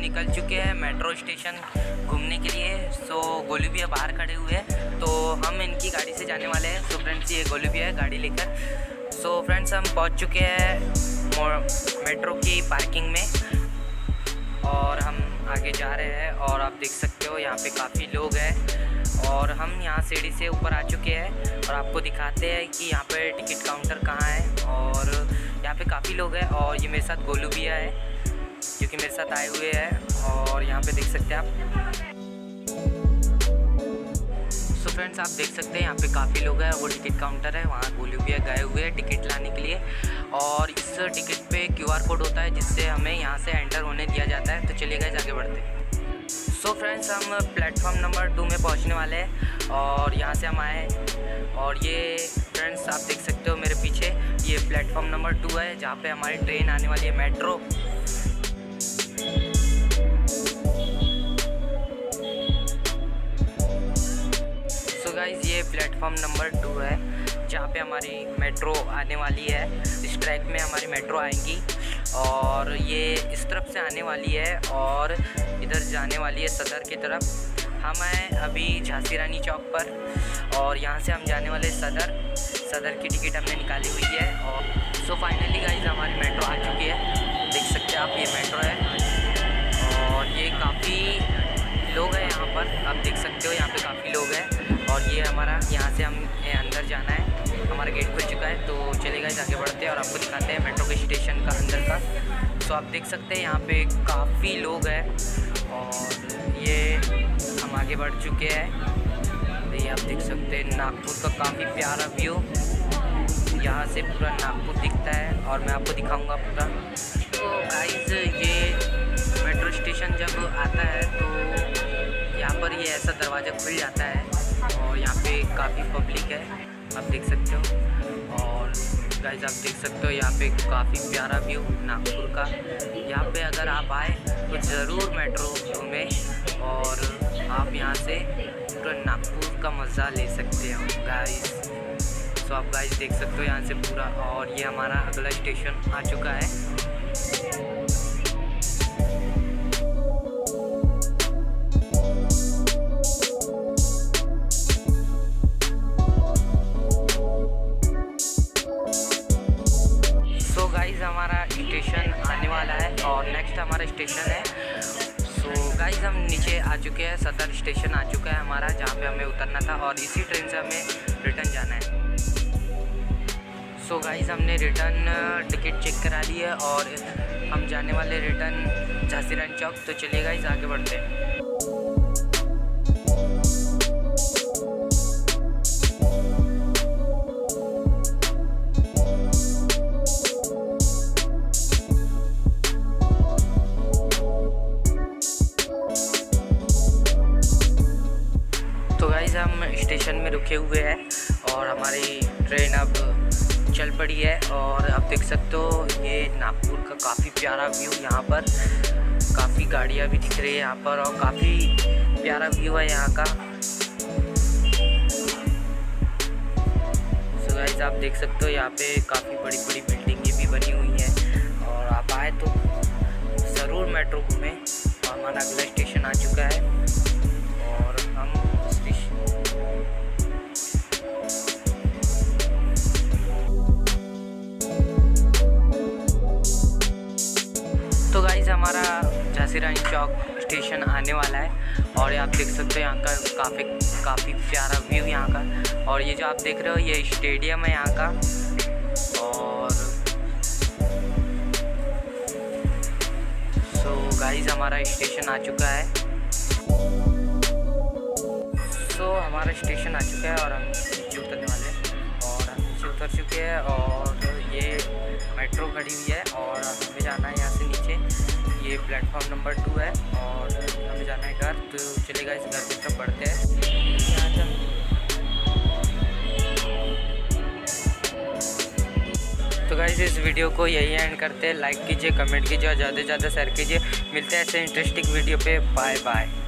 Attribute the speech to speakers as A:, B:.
A: निकल चुके हैं मेट्रो स्टेशन घूमने के लिए। सो गोलू भैया बाहर खड़े हुए हैं, तो हम इनकी गाड़ी से जाने वाले हैं। सो फ्रेंड्स, ये गोलू भैया है गाड़ी लेकर। सो फ्रेंड्स, हम पहुंच चुके हैं मेट्रो की पार्किंग में और हम आगे जा रहे हैं। और आप देख सकते हो यहाँ पे काफ़ी लोग हैं और हम यहाँ सीढ़ी से ऊपर आ चुके हैं और आपको दिखाते हैं कि यहाँ पे टिकट काउंटर कहाँ है। और यहाँ पे काफ़ी लोग हैं और ये मेरे साथ गोलू भैया है जो कि मेरे साथ आए हुए हैं और यहाँ पे देख सकते हैं आप। सो फ्रेंड्स, आप देख सकते हैं यहाँ पे काफ़ी लोग हैं। वो टिकट काउंटर है, वहाँ गोलू भैया गए हुए हैं टिकट लाने के लिए। और इस टिकट पे QR कोड होता है जिससे हमें यहाँ से एंटर होने दिया जाता है। तो चलिए गाइस आगे बढ़ते हैं। सो फ्रेंड्स, हम प्लेटफॉर्म नंबर 2 में पहुँचने वाले हैं और यहाँ से हम आए। और ये फ्रेंड्स आप देख सकते हो मेरे पीछे, ये प्लेटफॉर्म नंबर 2 है जहाँ पे हमारी ट्रेन आने वाली है मेट्रो। सो गाइस, ये प्लेटफॉर्म नंबर 2 है जहाँ पे हमारी मेट्रो आने वाली है। इस ट्रैक में हमारी मेट्रो आएंगी और ये इस तरफ से आने वाली है और इधर जाने वाली है सदर की तरफ। हम हैं अभी झांसी रानी चौक पर और यहाँ से हम जाने वाले सदर की टिकट हमने निकाली हुई है। और सो फाइनली गाइस हमारी मेट्रो आ चुकी है। देख सकते हैं आप, ये मेट्रो है और ये काफ़ी लोग हैं यहाँ पर। आप देख सकते हो यहाँ पे काफ़ी लोग हैं और ये हमारा यहाँ से हम अंदर जाना है। हमारा गेट खुल चुका है, तो चलिए गाइस आगे बढ़ते हैं और आपको दिखाते हैं मेट्रो के स्टेशन का अंदर का। सो आप देख सकते हैं यहाँ पे काफ़ी लोग हैं और ये हम आगे बढ़ चुके हैं। ये आप देख सकते हैं नागपुर का काफ़ी प्यारा व्यू, यहाँ से पूरा नागपुर दिखता है और मैं आपको दिखाऊंगा पूरा। तो गाइस, ये मेट्रो स्टेशन जब आता है तो यहाँ पर ये ऐसा दरवाज़ा खुल जाता है और यहाँ पे काफ़ी पब्लिक है, आप देख सकते हो। और गाइस आप देख सकते हो यहाँ पे काफ़ी प्यारा व्यू नागपुर का। यहाँ पे अगर आप आए तो ज़रूर मेट्रो में और आप यहाँ से पूरा नागपुर का मज़ा ले सकते हो गाइस। सो आप गाइस देख सकते हो यहाँ से पूरा। और ये हमारा अगला स्टेशन आ चुका है। गाइस हमारा स्टेशन आने वाला है और नेक्स्ट हमारा स्टेशन है। सो गाइस हम नीचे आ चुके हैं, सदर स्टेशन आ चुका है हमारा, जहाँ पे हमें उतरना था और इसी ट्रेन से हमें रिटर्न जाना है। सो गाइस हमने रिटर्न टिकट चेक करा ली है और हम जाने वाले रिटर्न झांसी रानी चौक। तो चलिए गाइस आगे बढ़ते हैं। हम स्टेशन में रुके हुए हैं और हमारी ट्रेन अब चल पड़ी है। और आप देख सकते हो ये नागपुर का काफ़ी प्यारा व्यू, यहाँ पर काफ़ी गाड़ियाँ भी दिख रही है यहाँ पर और काफ़ी प्यारा व्यू है यहाँ का। सो गाइस आप देख सकते हो यहाँ पे काफ़ी बड़ी बड़ी बिल्डिंगें भी बनी हुई हैं और आप आए तो ज़रूर मेट्रो घूमें। और हमारा अगला स्टेशन आ चुका है और हम तो गाइस हमारा झांसी रानी चौक स्टेशन आने वाला है और आप देख सकते हो यहाँ का काफ़ी प्यारा व्यू यहाँ का। और ये जो आप देख रहे हो ये स्टेडियम है यहाँ का। और सो गाइस हमारा स्टेशन आ चुका है। सो हमारा स्टेशन आ चुका है और हम नीचे उतरने वाले हैं और हम नीचे उतर चुके हैं और ये मेट्रो खड़ी हुई है और हमें जाना है यहाँ से नीचे। ये प्लेटफॉर्म नंबर 2 है और हमें जाना है घर। तो चलेगा इस घर की तरफ बढ़ते हैं। यहाँ से तो गाइस इस वीडियो को यही एंड करते हैं। लाइक कीजिए, कमेंट कीजिए और ज़्यादा से ज़्यादा शेयर कीजिए। मिलते हैं ऐसे इंटरेस्टिंग वीडियो पे। Bye bye.